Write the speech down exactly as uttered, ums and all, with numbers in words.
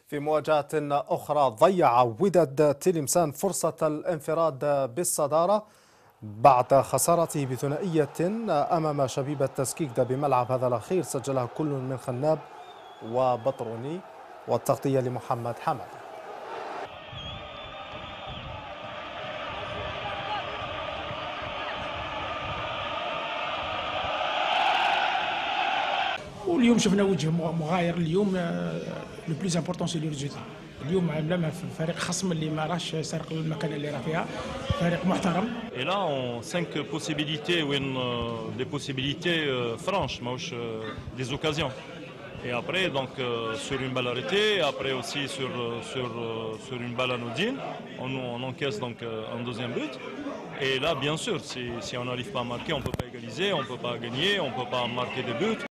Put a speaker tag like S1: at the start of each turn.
S1: في مواجهة أخرى ضيع وداد تلمسان فرصة الانفراد بالصدارة بعد خسارته بثنائية أمام شبيبة تسكيكدا بملعب هذا الأخير، سجلها كل من خناب وبطروني، والتغطية لمحمد حمد.
S2: واليوم شفنا وجه مغاير. اليوم لو بليز امبورطون سي لو ريزولتا. اليوم عملنا في فريق خصم اللي ما راهش سارق المكان اللي راه فيها، فريق محترم.
S3: Et là, on cinq possibilités, win, euh, des possibilités euh, franches, ماهوش euh, des occasions. Et après, donc euh, sur une balle arrêtée, après aussi sur sur euh, sur une balle anodine, on, on encaisse donc euh, un deuxième but. Et là, bien sûr, si si on n'arrive pas à marquer, on peut pas égaliser, on peut pas gagner, on peut pas marquer des buts.